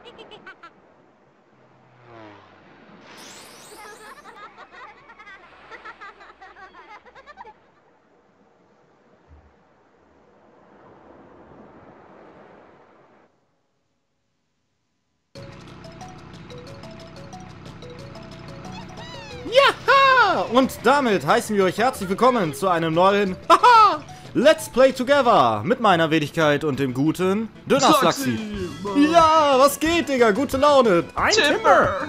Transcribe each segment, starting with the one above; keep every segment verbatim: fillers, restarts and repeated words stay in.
Ja! Und damit heißen wir euch herzlich willkommen zu einem neuen Haha! Let's Play Together mit meiner Wenigkeit und dem guten Dönerslaxi. Ja, was geht, Digga? Gute Laune. Ein Timber.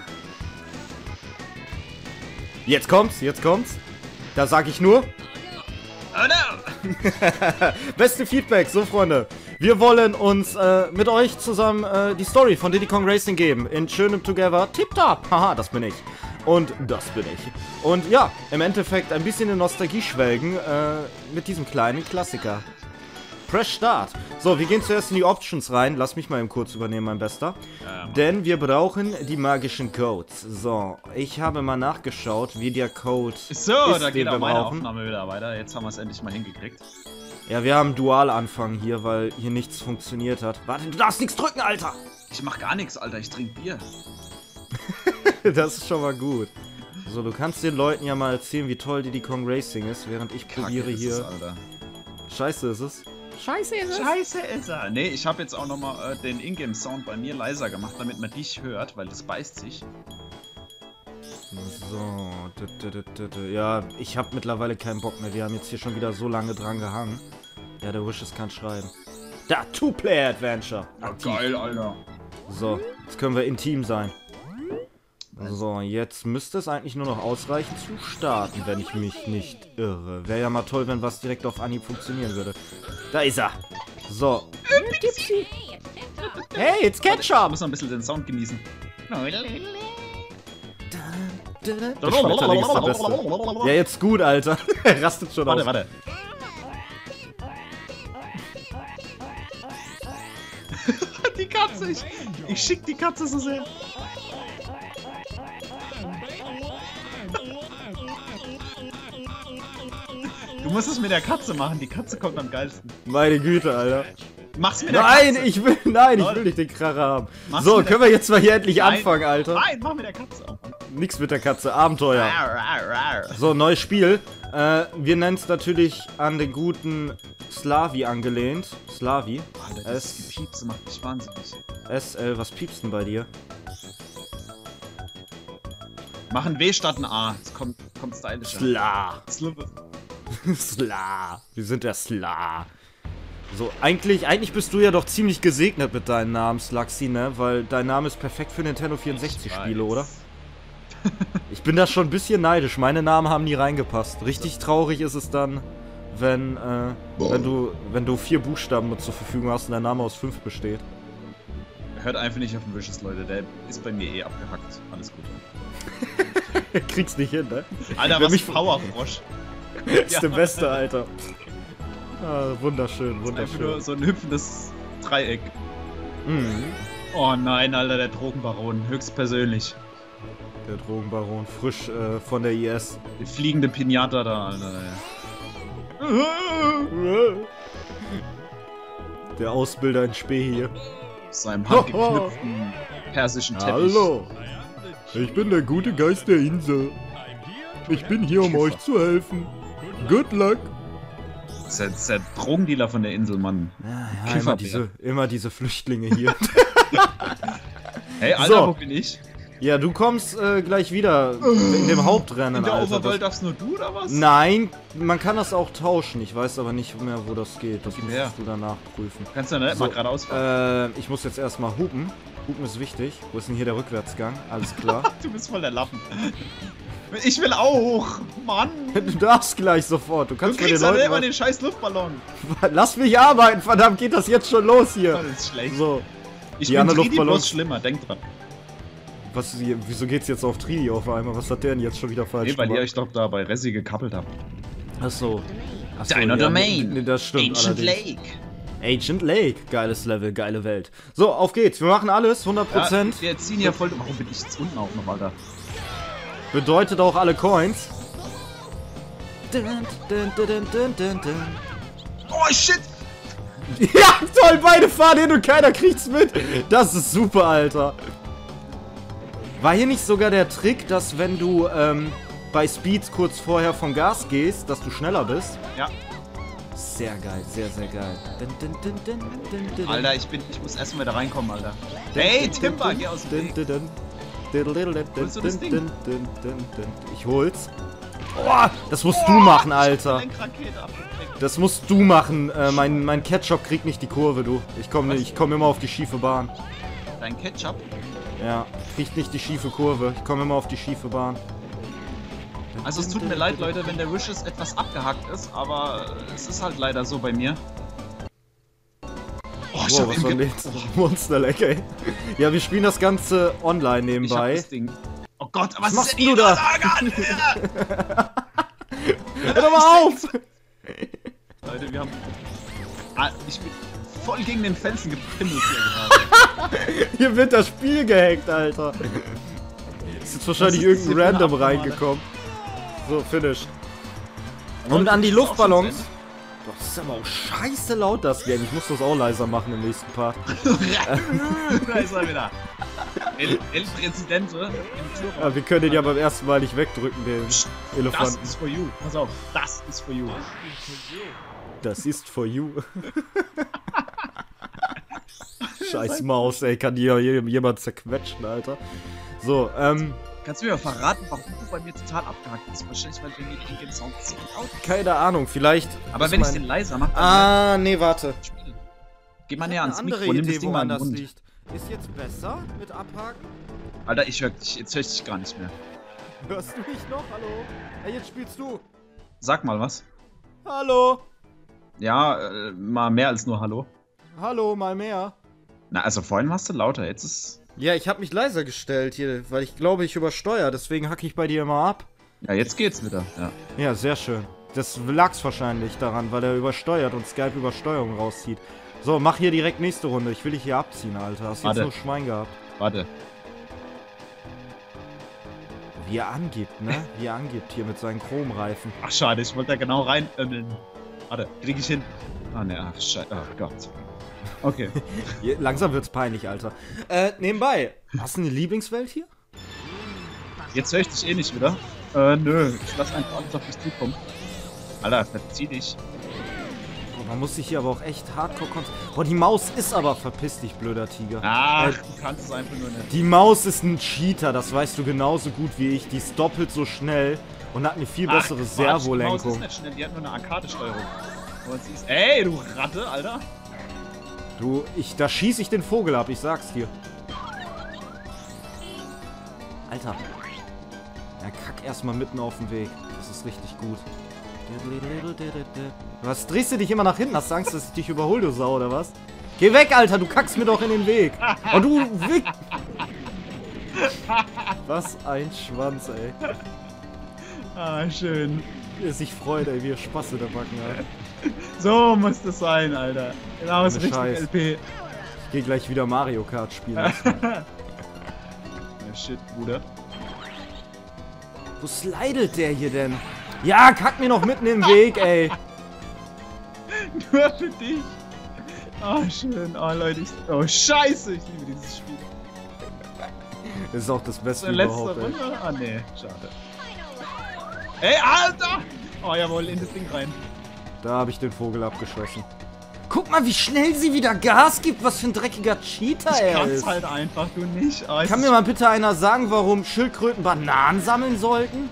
Jetzt kommt's, jetzt kommt's. Da sag ich nur. Oh no! Beste Feedback, so Freunde. Wir wollen uns äh, mit euch zusammen äh, die Story von Diddy Kong Racing geben. In schönem Together. Tipptopp. Haha, das bin ich. Und das bin ich. Und ja, im Endeffekt ein bisschen in Nostalgie schwelgen äh, mit diesem kleinen Klassiker. Press Start. So, wir gehen zuerst in die Options rein. Lass mich mal eben kurz übernehmen, mein Bester. Ja, Denn wir brauchen die magischen Codes. So, ich habe mal nachgeschaut, wie der Code so, ist, da geht den auch wir meine brauchen. Aufnahme wieder weiter. Jetzt haben wir es endlich mal hingekriegt. Ja, wir haben Dual-Anfang hier, weil hier nichts funktioniert hat. Warte, du darfst nichts drücken, Alter! Ich mach gar nichts, Alter. Ich trinke Bier. Das ist schon mal gut. So, du kannst den Leuten ja mal erzählen, wie toll Diddy Kong Racing ist, während ich Kacke probiere ist hier... es, Alter. Scheiße ist es. Scheiße ist es. Scheiße ist er. Nee, ich habe jetzt auch nochmal äh, den Ingame-Sound bei mir leiser gemacht, damit man dich hört, weil das beißt sich. So, d -d -d -d -d. Ja, ich habe mittlerweile keinen Bock mehr. Wir haben jetzt hier schon wieder so lange dran gehangen. Ja, der Wishes kann schreiben. Da, Two-Player-Adventure. Ja, geil, Alter. So, jetzt können wir intim sein. So, jetzt müsste es eigentlich nur noch ausreichen zu starten, wenn ich mich nicht irre. Wäre ja mal toll, wenn was direkt auf Anhieb funktionieren würde. Da ist er. So. Hey, it's Ketchup! Ich muss noch ein bisschen den Sound genießen. Der Schmetterling ist der Beste. Ja, jetzt gut, Alter. Er rastet schon Warte, aus. warte. Die Katze, ich, ich schick die Katze so sehr. Du musst es mit der Katze machen, die Katze kommt am geilsten. Meine Güte, Alter. Mach's mit der Nein, Katze. ich will, nein, ich will nicht den Kracher haben. Mach's So, mit der können wir jetzt mal hier endlich Nein. anfangen, Alter? Nein, mach mit der Katze. Nix mit der Katze, Abenteuer. Rar, rar, rar. So, neues Spiel. Äh, wir nennen es natürlich an den guten Slavi angelehnt. Slavi. Alter, das S, Piepse macht mich wahnsinnig. S L, was piepst denn bei dir? Mach ein W statt ein A. Es kommt, kommt stylischer. Sla. Slubbe. Sla. Wir sind der Sla. So, eigentlich, eigentlich bist du ja doch ziemlich gesegnet mit deinem Namen, Slaxi, ne? Weil dein Name ist perfekt für Nintendo vierundsechzig Spiele, oder? Ich bin da schon ein bisschen neidisch. Meine Namen haben nie reingepasst. Richtig traurig ist es dann, wenn, äh, wenn du, wenn du vier Buchstaben zur Verfügung hast und dein Name aus fünf besteht. Hört einfach nicht auf den Wishes, Leute. Der ist bei mir eh abgehackt. Alles gut. Kriegst nicht hin, ne? Alter, Wenn was mich- Powerfrosch. Ist Ja. der Beste, Alter. Ah, wunderschön, Einfach wunderschön. nur so ein hüpfendes Dreieck. Mhm. Oh nein, Alter, der Drogenbaron. Höchstpersönlich. Der Drogenbaron, frisch äh, von der I S. Die fliegende Pinata da, Alter. Der Ausbilder in Spee hier. So einem handgeknüpften persischen Teppich. Hallo, ich bin der gute Geist der Insel. Ich bin hier, um euch zu helfen. Good luck. Das ist, der, das ist der Drogendealer von der Insel, Mann. Ja, ja, Kifferbär. immer diese, immer diese Flüchtlinge hier. Hey, Alter, So. wo bin ich? Ja, du kommst äh, gleich wieder in dem Hauptrennen, In der Alter. Overworld Das, darfst nur du, oder was? nein, man kann das auch tauschen. Ich weiß aber nicht mehr, wo das geht. Das Gib musst her. du danach prüfen. Kannst du nicht So, mal geradeaus fahren? Äh, ich muss jetzt erstmal hupen. Hupen ist wichtig. Wo ist denn hier der Rückwärtsgang? Alles klar. Du bist voll der Lappen. Ich will auch! Mann! Du darfst gleich sofort. Du Du kannst mir den kriegst ja Leuten immer den scheiß Luftballon. was- Lass mich arbeiten, verdammt, geht das jetzt schon los hier. Das ist schlecht. So, Ich die bin anderen Tridi Luftballons- bloß schlimmer, denk dran. was, wieso geht's jetzt auf Tridi auf einmal? Was hat der denn jetzt schon wieder falsch Nee, weil ihr gemacht? euch doch da bei Ressi gekappelt habt. Achso. Achso, Deiner Domain. Nee, das stimmt Ancient allerdings. Lake. Ancient Lake. Geiles Level, geile Welt. So, auf geht's. Wir machen alles, hundert Prozent. Ja, wir ziehen ja voll... Warum bin ich jetzt unten auch noch, Alter? Bedeutet auch alle Coins. Dun, dun, dun, dun, dun, dun. Oh, shit! Ja, toll, beide fahren hin und keiner kriegt's mit. Das ist super, Alter. War hier nicht sogar der Trick, dass wenn du ähm, bei Speeds kurz vorher vom Gas gehst, dass du schneller bist? Ja. Sehr geil, sehr, sehr geil. Dun, dun, dun, dun, dun, dun. Alter, ich bin, ich muss erstmal wieder reinkommen, Alter. Hey, Timber, geh aus dem Weg. Dun, dun, dun. Holst du das Ding? Dun, dun, dun, dun. Ich hol's. Oh, das musst du machen, Alter. Das musst du machen. Äh, mein, mein Ketchup kriegt nicht die Kurve, du. Ich komme ich komm immer auf die schiefe Bahn. Dein Ketchup? Ja, kriegt nicht die schiefe Kurve. Ich komme immer auf die schiefe Bahn. Also es tut mir leid, Leute, wenn der Wishes etwas abgehackt ist, aber es ist halt leider so bei mir. Oh, ich wow, hab was ihn war ge- das? Monsterleck, ey. Ja, wir spielen das Ganze online Ich hab nebenbei. das Ding. Oh Gott, was, Was ist machst denn du hier? da? Oh Gott! Hör doch mal auf! Leute, wir haben... Ah, ich bin voll gegen den Felsen gepimmelt hier gerade. Hier wird das Spiel gehackt, Alter. Ist jetzt wahrscheinlich Was ist das irgendein hier für eine Random Abnormale? reingekommen. So, finish. Und Leute, an die das ist auch Luftballons. schon Boah, das ist aber auch scheiße laut, das Game. Ich muss das auch leiser machen im nächsten Part. Da ist er wieder. El, El Presidente im Türraum. Ja, wir können den ja beim ersten Mal nicht wegdrücken, den Das Elefanten. ist for you. Pass auf, das ist for you. Das ist for you. Scheiß Maus, ey, kann die ja jemand zerquetschen, Alter. So, ähm, Kannst du mir mal verraten, warum du bei mir total abgehackt bist? Wahrscheinlich, weil wir den Ingame Sound ziemlich laut ist. keine Ahnung, vielleicht. Aber ist wenn ich mein- den leiser mache, dann Ah, nee, warte. Spiel. Geh mal näher Eine ans andere Mikro, nimm das Idee, Ding mal woran in den das Mund. liegt. Ist jetzt besser mit Abhaken? Alter, ich hör dich, jetzt hör ich dich gar nicht mehr. Hörst du mich noch? Hallo? Hey, jetzt spielst du. Sag mal was. Hallo? Ja, äh, mal mehr als nur Hallo. Hallo, mal mehr. Na, also vorhin warst du lauter, jetzt ist... Ja, ich habe mich leiser gestellt hier, weil ich glaube, ich übersteuere. Deswegen hacke ich bei dir immer ab. Ja, jetzt geht's wieder, ja. Ja, sehr schön. Das lag's wahrscheinlich daran, weil er übersteuert und Skype Übersteuerung rauszieht. So, mach hier direkt nächste Runde. Ich will dich hier abziehen, Alter. Hast jetzt Warte. nur Schwein gehabt. Warte. Wie er angibt, ne? Wie er angibt hier mit seinen Chromreifen. Ach, schade, ich wollte da genau reinömmeln. Warte, krieg ich hin? Ah, ne, ach, scheiße. Ach Gott. Okay. Hier, langsam wird's peinlich, Alter. Äh, nebenbei. Hast du eine Lieblingswelt hier? Jetzt höre ich dich eh nicht wieder. Äh, nö. Ich lass einfach alles auf dich zukommen. Alter, verzieh dich. Oh, man muss sich hier aber auch echt hardcore konzentrieren. Boah, die Maus ist aber verpiss dich, blöder Tiger. Ach, Äh, du kannst es einfach nur nicht. Die Maus ist ein Cheater, das weißt du genauso gut wie ich. Die ist doppelt so schnell und hat eine viel bessere Ach, Quatsch, die Maus ist Servolenkung. nicht schnell, die hat nur eine Arcade-Steuerung. Aber sie ist... Ey, du Ratte, Alter. Du, ich, da schieß ich den Vogel ab, ich sag's dir. Alter. Ja, kack erstmal mitten auf dem Weg. Das ist richtig gut. Was drehst du dich immer nach hinten? Hast du Angst, dass ich dich überhole, du Sau, oder was? Geh weg, Alter, du kackst mir doch in den Weg. Und du Wick. Was ein Schwanz, ey. Ah, schön. Wie er sich freut, ey, wie er Spaß in der Backen hat. So muss das sein, Alter. Genau, das Ohne richtig Scheiß. L P. Ich geh gleich wieder Mario Kart spielen. Ja, shit, Bruder. Wo slidet der hier denn? Ja, kack mir noch mitten im Weg, ey. Nur für dich. Ah, schön. Oh, Leute, ich... Oh, scheiße, ich liebe dieses Spiel. Das ist auch das Beste Letzte überhaupt, ey. Runde? Ah, nee, schade. Ey, Alter! Oh, jawohl, in das Ding rein. Da habe ich den Vogel abgeschossen. Guck mal, wie schnell sie wieder Gas gibt. Was für ein dreckiger Cheater Ich er kann's ist. halt einfach, du nicht. Oh, es Kann mir ist- mal bitte einer sagen, warum Schildkröten Bananen sammeln sollten?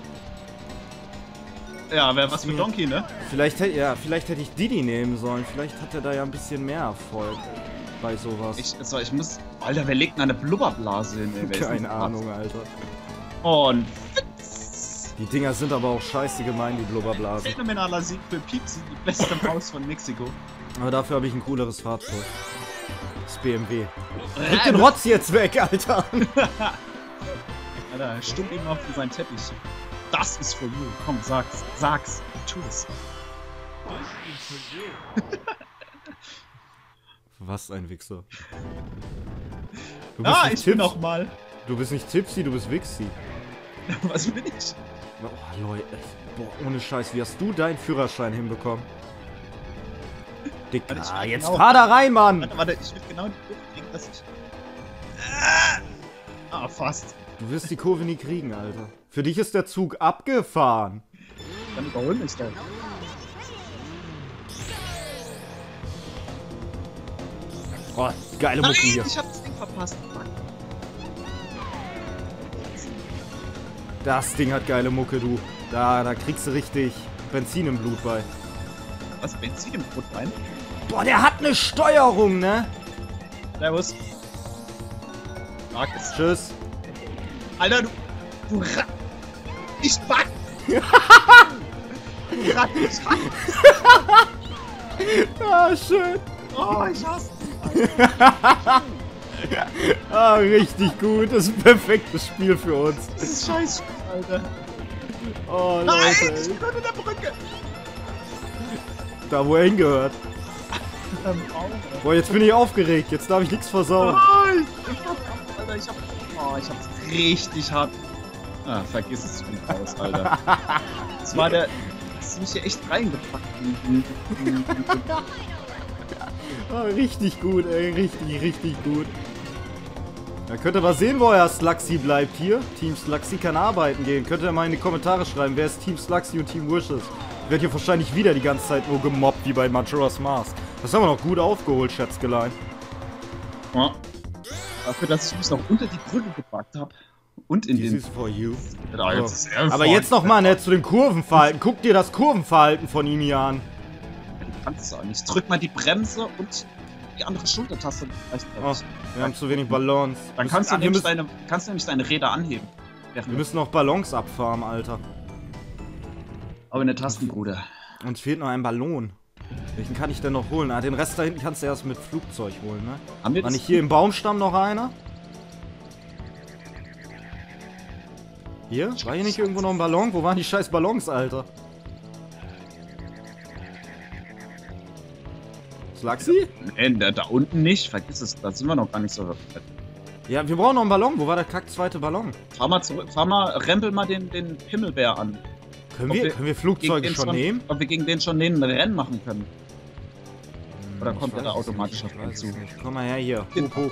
Ja, wäre was für Donkey, ne? Vielleicht, hätte- ja, vielleicht hätte ich Didi nehmen sollen. Vielleicht hat er da ja ein bisschen mehr Erfolg bei sowas. Ich, so, ich muss... Alter, wer legt denn eine Blubberblase hin, ey? Wer ist denn Keine das? Ahnung, Alter. Und... Die Dinger sind aber auch scheiße gemein, die Blubberblasen. Phänomenaler Sieg für Piepsi, die beste Maus von Mexiko. Aber dafür habe ich ein cooleres Fahrzeug. Das B M W. Krieg den Rotz jetzt weg, Alter! Alter, stumm ihn auf seinen Teppich. Das ist for you. Komm, sag's. Sag's. Tu es. Was ein Wichser. Du Ah, nicht ich bin Tips- noch mal. Du bist nicht Tipsy, du bist Wixi. Was bin ich? Oh, Leute. Boah, ohne Scheiß, wie hast du deinen Führerschein hinbekommen? Dicker, Warte, ich ah, will jetzt genau- fahr da rein, Mann! Warte, warte, ich will genau die Kurve kriegen, dass ich... Ah, fast. Du wirst die Kurve nie kriegen, Alter. Für dich ist der Zug abgefahren. Dann überhol mich doch. Oh, geile Nein, Mucke hier. ich hab das Ding verpasst. Mann. Das Ding hat geile Mucke, du. Da, da kriegst du richtig Benzin im Blut bei. Was, Benzin im Brotwein? Boah, der hat eine Steuerung, ne? Servus. Mag es. Tschüss. Alter, du... Du Rat... Ich back! Du Rat, ich hasse... Ah, schön. Oh, ich hasse... Ah, richtig gut. Das ist ein perfektes Spiel für uns. Das ist scheiße, Alter. Oh, Nein, Leute. ich ey. bin unter der Brücke. Da, wo er hingehört. Ähm, Auge. Boah, jetzt bin ich aufgeregt. Jetzt darf ich nichts versauen. Nein! Alter, ich hab... Oh, ich hab's richtig hart... Ah, vergiss es, ich bin raus, Alter. Das war der... Das ist mich hier echt reingepackt. Ah, richtig gut, ey. Richtig, richtig gut. Da könnt ihr mal sehen, wo euer Sluxy bleibt hier. Team Sluxy kann arbeiten gehen. Könnt ihr mal in die Kommentare schreiben, wer ist Team Sluxy und Team Wishes. Ich werde hier wahrscheinlich wieder die ganze Zeit nur gemobbt, wie bei Majora's Mask. Das haben wir noch gut aufgeholt, Schätzgelein. Ja. Dafür, dass ich mich noch unter die Brücke gepackt habe. Und in This den... is for you. Ja, jetzt ist er Aber vorne. jetzt nochmal, ne, zu dem Kurvenverhalten. Guck dir das Kurvenverhalten von ihm hier an. Du kannst es auch nicht. Drück mal die Bremse und die andere Schultertaste. Oh, wir haben zu wenig Ballons. Dann Müssen- kannst du, ah, wir, nämlich müssen, deine, kannst du nämlich deine Räder anheben. wir müssen noch Ballons abfarmen, Alter. Aber eine Tastenbruder. Uns fehlt noch ein Ballon. Welchen kann ich denn noch holen? Ah, den Rest da hinten kannst du erst mit Flugzeug holen, ne? Haben wir War das? nicht hier im Baumstamm noch einer? Hier? War hier nicht irgendwo noch ein Ballon? Wo waren die scheiß Ballons, Alter? Sluxy? Nee, da, da unten nicht. Vergiss es. Da sind wir noch gar nicht so weit. Ja, wir brauchen noch einen Ballon. Wo war der kack zweite Ballon? Fahr mal zurück. Fahr mal, rempel mal den, den Himmelbär an. Können Ob wir, wir können wir Gegen Flugzeuge den schon nehmen? Ob wir gegen den schon den Rennen machen können. Oder Ich kommt der da weiß es automatisch nicht, auf ich uns weiß es zu? nicht. Komm mal her hier. Den- Hup, hup.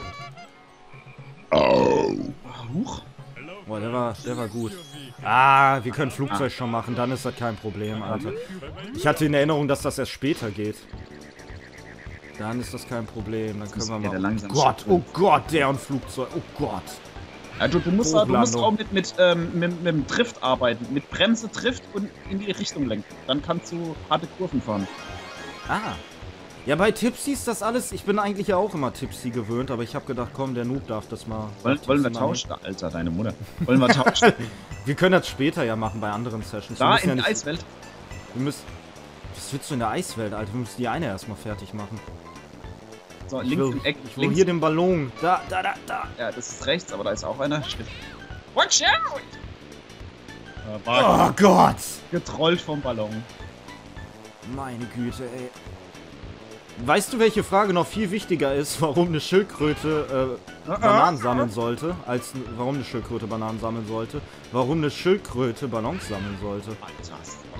Huch. Boah, der war, der war gut. Ah, wir können Flugzeug schon machen, dann ist das kein Problem, Alter. Ich hatte in Erinnerung, dass das erst später geht. Dann ist das kein Problem, dann können ist wir ja der mal... langsam Oh Gott, Schritt. oh Gott, der und Flugzeug, oh Gott. Ja, du, du, musst, auch- du musst Hochlandung. auch mit, mit, ähm, mit, mit dem Drift arbeiten. Mit Bremse, Drift und in die Richtung lenken. Dann kannst du harte Kurven fahren. Ah. Ja, bei Tipsy ist das alles... Ich bin eigentlich ja auch immer Tipsy gewöhnt, aber ich habe gedacht, komm, der Noob darf das mal... Wollen, darf wollen wir Tipsy mal tauschen? Alter, deine Mutter. Wollen wir tauschen? mit. Wir können das später ja machen bei anderen Sessions. Wir Da müssen in ja die nicht- Eiswelt. Wir müssen... Was willst du in der Eiswelt, Alter? Wir müssen die eine erstmal fertig machen. So, Ich links will, im Eck. ich will links. hier den Ballon. Da, da, da, da. Ja, das ist rechts, aber da ist auch einer. Stimmt. Watch out! Äh, war Oh Gott! getrollt vom Ballon. Meine Güte, ey. Weißt du, welche Frage noch viel wichtiger ist, warum eine Schildkröte äh, Bananen sammeln sollte, als warum eine Schildkröte Bananen sammeln sollte? Warum eine Schildkröte Ballons sammeln sollte? Alter.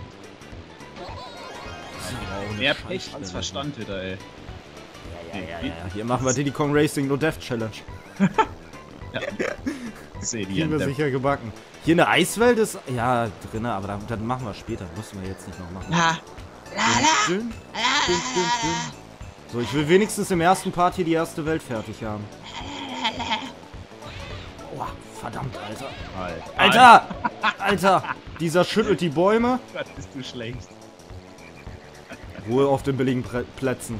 Oh, Mehr Pech als Verstand wieder, ey. Ja, ja, ja, ja. Hier machen wir Diddy Kong Racing No Death Challenge. Seh die Kriegen wir der sicher gebacken. Hier eine Eiswelt ist, ja, drin, aber dann, dann machen wir später. Müssen wir jetzt nicht noch machen. Ja. Dün, dün, dün, dün, dün. So, ich will wenigstens im ersten Part hier die erste Welt fertig haben. Oh, verdammt, Alter. Alter. Alter! Alter! Dieser schüttelt die Bäume. Gott, bist du schlecht. Ruhe auf den billigen Prä- Plätzen.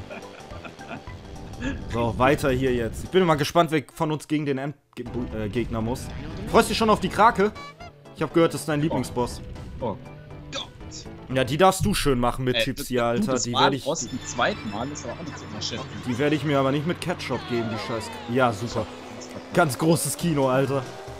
So, weiter hier jetzt. Ich bin mal gespannt, wer von uns gegen den Endgegner muss. Freust du dich schon auf die Krake? Ich habe gehört, das ist dein Lieblingsboss. Oh Gott. Ja, die darfst du schön machen mit Ey, Tipps das- hier, Alter. Das Die werde ich, Walrost zum zweiten Mal ist aber auch nicht zu unterschätzen. die werde ich mir aber nicht mit Ketchup geben, die Scheiß. Ja, super. Ganz großes Kino, Alter.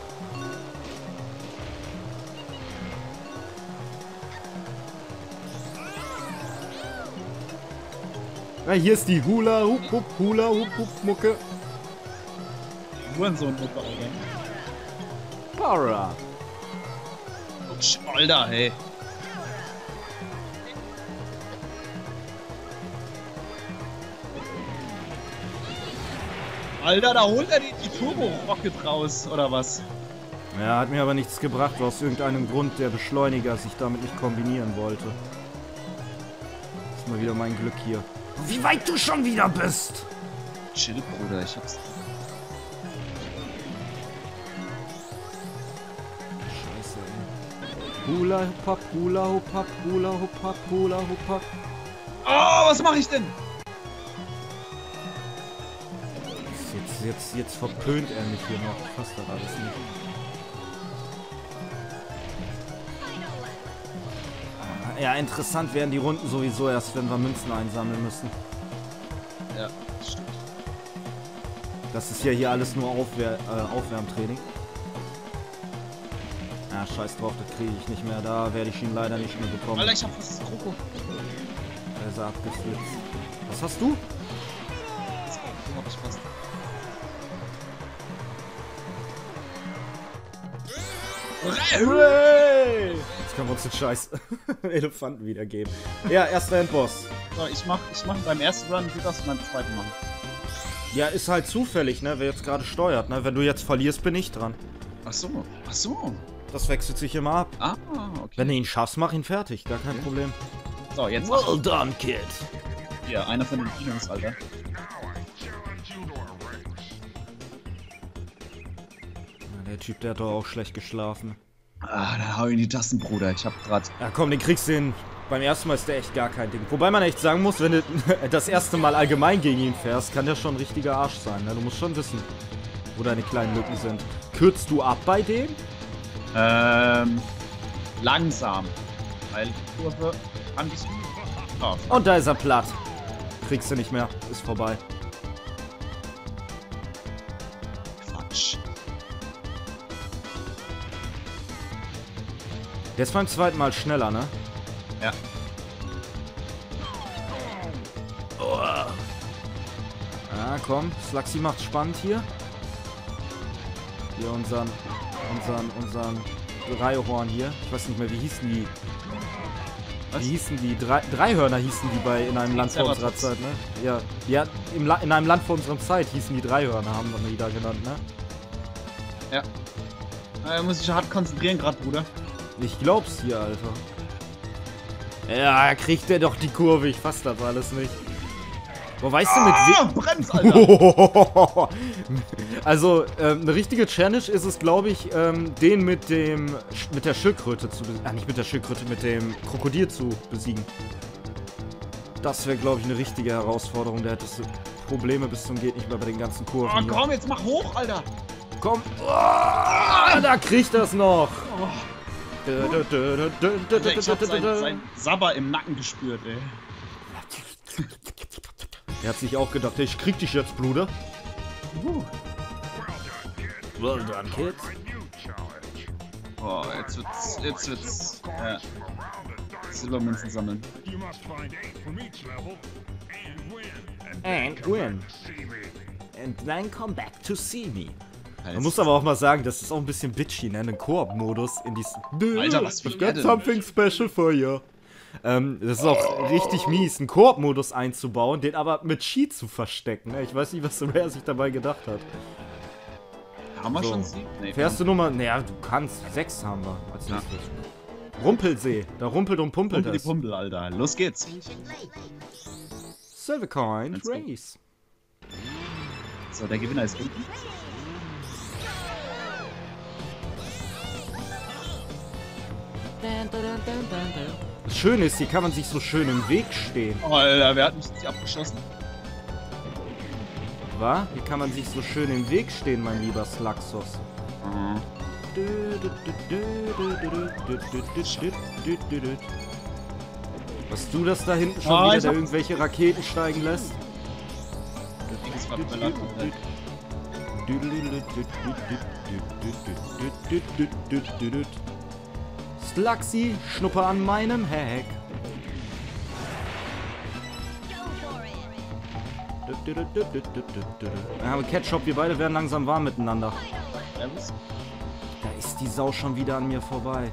Ja, hier ist die Hula Hup Hup Hula Hup Hup Mucke. Hurensohn mit Alter. Para. Oh, shit, Alter, hey. Alter, da holt er die, die Turbo-Rocket raus, oder was? Ja, hat mir aber nichts gebracht, weil aus irgendeinem Grund der Beschleuniger sich damit nicht kombinieren wollte. Das ist mal wieder mein Glück hier. Wie weit du schon wieder bist! Chill, Bruder, ich hab's. Scheiße, ey. Hula hopp, hula hopp, hula hopp, hula hopp. Oh, was mache ich denn? Jetzt, jetzt, jetzt verpönt er mich hier noch. Fast das alles nicht. Ja, interessant werden die Runden sowieso erst, wenn wir Münzen einsammeln müssen. Ja, stimmt. Das ist ja hier alles nur Aufwär äh, Aufwärmtraining. Ja, scheiß drauf, das kriege ich nicht mehr. Da werde ich ihn leider nicht mehr bekommen. Alter, ich hab fast das Kroko. Er ist abgeflitzt. Was hast du? Das Kroko hab ich fast. Hooray! Jetzt können wir uns den scheiß Elefanten wiedergeben. Ja, erster Endboss. So, ich mach, ich mach beim ersten Run, du darfst beim zweiten machen. Ja, ist halt zufällig, ne, wer jetzt gerade steuert, ne? Wenn du jetzt verlierst, bin ich dran. Ach so, ach so. Das wechselt sich immer ab. Ah, okay. Wenn du ihn schaffst, mach ihn fertig, gar kein Problem. So, jetzt. Well done, Kid. Ja, einer von den Dinos, Alter. Ja, der Typ, der hat doch auch schlecht geschlafen. Ah, dann hau ich in die Tasten, Bruder. Ich hab grad. Ja, komm, den kriegst du hin. Beim ersten Mal ist der echt gar kein Ding. Wobei man echt sagen muss, wenn du das erste Mal allgemein gegen ihn fährst, kann der schon ein richtiger Arsch sein. Ne? Du musst schon wissen, wo deine kleinen Lücken sind. Kürzt du ab bei dem? Ähm. Langsam. Weil die Kurve an dich. Oh. Und da ist er platt. Kriegst du nicht mehr. Ist vorbei. Quatsch. Der ist beim zweiten Mal schneller, ne? Ja. Oh. Ja, komm. Slaxi macht spannend hier. Hier unseren, unseren, unseren Dreihorn hier. Ich weiß nicht mehr, wie hießen die? Was? Wie hießen die? Drei, Dreihörner hießen die bei in einem Land vor unserer Zeit, ne? Ja. Ja, im La in einem Land vor unserer Zeit hießen die Dreihörner, haben wir die da genannt, ne? Ja. Er muss sich hart konzentrieren gerade, Bruder. Ich glaub's hier, Alter. Ja, kriegt der doch die Kurve. Ich fass das alles nicht. Boah, weißt du mit Ah, Brems, Alter! Also, ähm, eine richtige Challenge ist es, glaube ich, ähm, den mit dem, mit der Schildkröte zu besiegen. Ah, nicht mit der Schildkröte, mit dem Krokodil zu besiegen. Das wäre, glaube ich, eine richtige Herausforderung. Der hätte Probleme bis zum geht nicht mehr bei den ganzen Kurven. Oh, hier. komm, jetzt mach hoch, Alter! Komm! Oh, da kriegt das noch! Oh. Ich hab sein, sein Sabber im Nacken gespürt, ey. Er hat sich auch gedacht, ich krieg dich jetzt, Bruder. Uh. Well done, Kids. Oh, jetzt wird's, jetzt wird's, ja. Silbermünzen sammeln. And win. And then come back to see me. Man muss aber auch mal sagen, das ist auch ein bisschen bitchy, ne? Ein Koop-Modus in diesem... Alter, was will I've er got denn? something special for you. Ähm, das ist auch richtig mies, einen Koop-Modus einzubauen, den aber mit Cheat zu verstecken, ne? Ich weiß nicht, was Rare sich dabei gedacht hat. Haben wir So. schon sieben? Nee, Erste Nummer, naja, du kannst. Sechs haben wir als Ja. nächstes. Rumpelsee, da rumpelt und pumpelt Pumpel die es. Pumpel, Alter. Los geht's. Silvercoin Let's go. Race. So, der Gewinner ist unten. Das Schöne ist, hier kann man sich so schön im Weg stehen. Oh, Alter, wer hat mich nicht abgeschossen? Wa? Hier kann man sich so schön im Weg stehen, mein lieber Slaxos. Mhm. Was du das da hinten schon Ah, wieder, ich der hab- irgendwelche Raketen steigen lässt? Das war verballert komplett. Slaxi, Schnupper an meinem Heck. Ja, aber Ketchup, wir beide werden langsam warm miteinander. Servus. Da ist die Sau schon wieder an mir vorbei.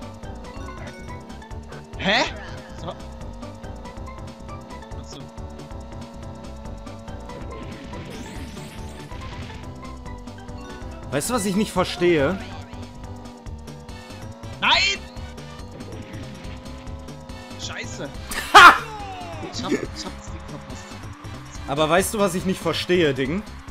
Hä? So. Achso. Weißt du, was ich nicht verstehe? Nein! Scheiße. Ha! Ich hab, ich hab's nicht verpasst. Aber weißt du, was ich nicht verstehe, Ding?